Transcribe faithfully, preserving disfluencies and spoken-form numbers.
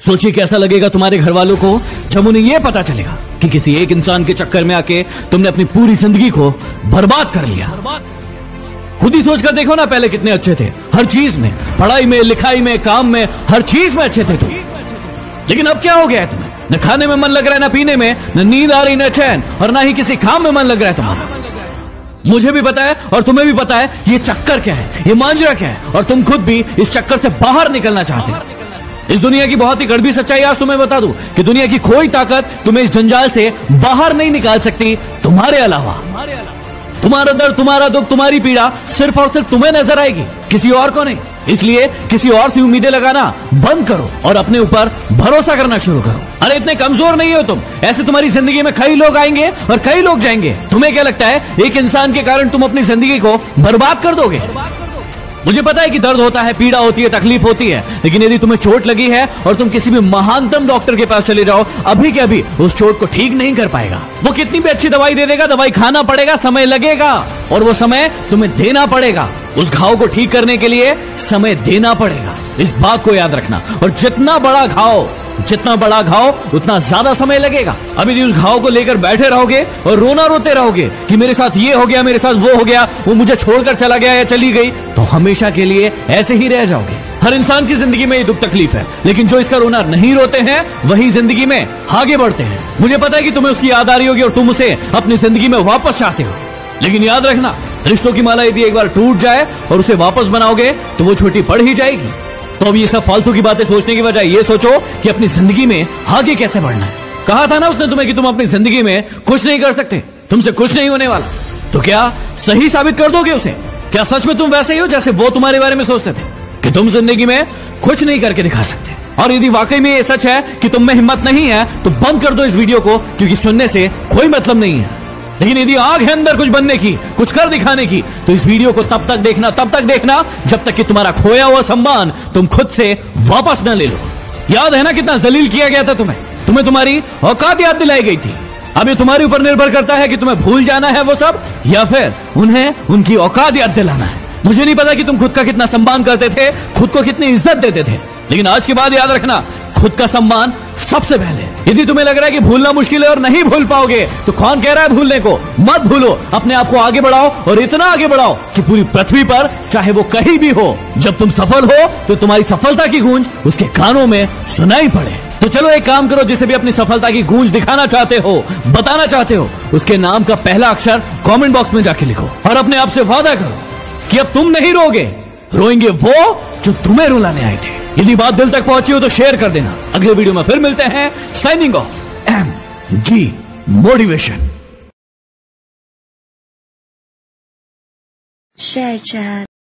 सोचिए कैसा लगेगा तुम्हारे घर वालों को जब उन्हें यह पता चलेगा कि किसी एक इंसान के चक्कर में आके तुमने अपनी पूरी जिंदगी को बर्बाद कर लिया। खुद ही सोचकर देखो ना, पहले कितने अच्छे थे हर चीज में, पढ़ाई में, लिखाई में, काम में, हर चीज में अच्छे थे तुम। लेकिन अब क्या हो गया है तुम्हें? न खाने में मन लग रहा है, न पीने में, न नींद आ रही, न चैन, और ना ही किसी काम में मन लग रहा है तुम्हारा। मुझे भी पता है और तुम्हें भी पता है ये चक्कर क्या है, ये मांजरा क्या है, और तुम खुद भी इस चक्कर से बाहर निकलना चाहते हो। इस दुनिया की बहुत ही कड़वी सच्चाई आज तुम्हें बता दूं कि दुनिया की कोई ताकत तुम्हें इस जंजाल से बाहर नहीं निकाल सकती तुम्हारे अलावा। तुम्हारा दर्द, तुम्हारा दुख, तुम्हारी पीड़ा सिर्फ और सिर्फ तुम्हें नजर आएगी, किसी और को नहीं। इसलिए किसी और से उम्मीदें लगाना बंद करो और अपने ऊपर भरोसा करना शुरू करो। अरे इतने कमजोर नहीं हो तुम, ऐसे तुम्हारी जिंदगी में कई लोग आएंगे और कई लोग जाएंगे। तुम्हें क्या लगता है एक इंसान के कारण तुम अपनी जिंदगी को बर्बाद कर दोगे? मुझे पता है कि दर्द होता है, पीड़ा होती है, तकलीफ होती है, लेकिन यदि तुम्हें चोट लगी है और तुम किसी भी महानतम डॉक्टर के पास चले जाओ, अभी के अभी उस चोट को ठीक नहीं कर पाएगा। वो कितनी भी अच्छी दवाई दे देगा, दवाई खाना पड़ेगा, समय लगेगा, और वो समय तुम्हें देना पड़ेगा। उस घाव को ठीक करने के लिए समय देना पड़ेगा, इस बात को याद रखना। और जितना बड़ा घाव जितना बड़ा घाव उतना ज्यादा समय लगेगा। अभी यदि उस घाव को लेकर बैठे रहोगे और रोना रोते रहोगे कि मेरे साथ ये हो गया, मेरे साथ वो हो गया, वो मुझे छोड़कर चला गया या चली गई, तो हमेशा के लिए ऐसे ही रह जाओगे। हर इंसान की जिंदगी में ये दुख तकलीफ है, लेकिन जो इसका रोना नहीं रोते हैं वही जिंदगी में आगे बढ़ते हैं। मुझे पता है कि तुम्हें उसकी याद आ रही होगी और तुम उसे अपनी जिंदगी में वापस चाहते हो, लेकिन याद रखना, रिश्तों की माला यदि एक बार टूट जाए और उसे वापस बनाओगे तो वो छोटी पड़ ही जाएगी। तो अब ये सब फालतू की बातें सोचने की बजाय ये सोचो कि अपनी जिंदगी में आगे कैसे बढ़ना है। कहा था ना उसने तुम्हें कि तुम अपनी जिंदगी में कुछ नहीं कर सकते, तुमसे कुछ नहीं होने वाला। तो क्या सही साबित कर दोगे उसे? क्या सच में तुम वैसे ही हो जैसे वो तुम्हारे बारे में सोचते थे कि तुम जिंदगी में कुछ नहीं करके दिखा सकते? और यदि वाकई में ये सच है कि तुम में हिम्मत नहीं है तो बंद कर दो इस वीडियो को, क्योंकि सुनने से कोई मतलब नहीं है। लेकिन यदि आग है अंदर कुछ बनने की, कुछ कर दिखाने की, तो इस वीडियो को तब तक देखना तब तक देखना जब तक कि तुम्हारा खोया हुआ सम्मान तुम खुद से वापस न ले लो। याद है ना कितना जलील किया गया था तुम्हें, तुम्हें तुम्हारी औकात याद दिलाई गई थी। अब ये तुम्हारे ऊपर निर्भर करता है कि तुम्हें भूल जाना है वो सब, या फिर उन्हें उनकी औकात याद दिलाना है। मुझे नहीं पता कि तुम खुद का कितना सम्मान करते थे, खुद को कितनी इज्जत देते थे, लेकिन आज के बाद याद रखना, खुद का सम्मान सबसे पहले। यदि तुम्हें लग रहा है कि भूलना मुश्किल है और नहीं भूल पाओगे, तो कौन कह रहा है भूलने को? मत भूलो, अपने आप को आगे बढ़ाओ और इतना आगे बढ़ाओ कि पूरी पृथ्वी पर, चाहे वो कहीं भी हो, जब तुम सफल हो तो तुम्हारी सफलता की गूंज उसके कानों में सुनाई पड़े। तो चलो एक काम करो, जिसे भी अपनी सफलता की गूंज दिखाना चाहते हो, बताना चाहते हो, उसके नाम का पहला अक्षर कमेंट बॉक्स में जाके लिखो और अपने आप से वादा करो कि अब तुम नहीं रोगे, रोएंगे वो जो तुम्हें रुलाने आए थे। यदि बात दिल तक पहुंची हो तो शेयर कर देना। अगले वीडियो में फिर मिलते हैं। Signing off, M G motivation. Share chat.